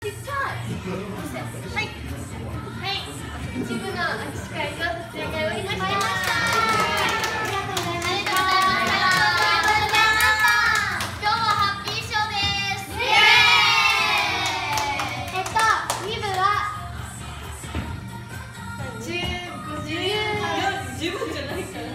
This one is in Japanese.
ちっちゃい。はい。はい。一部の握手会とさせていただきました。ありがとうございました。今日はハッピーショーです。イエーイ。2部は15分じゃないから。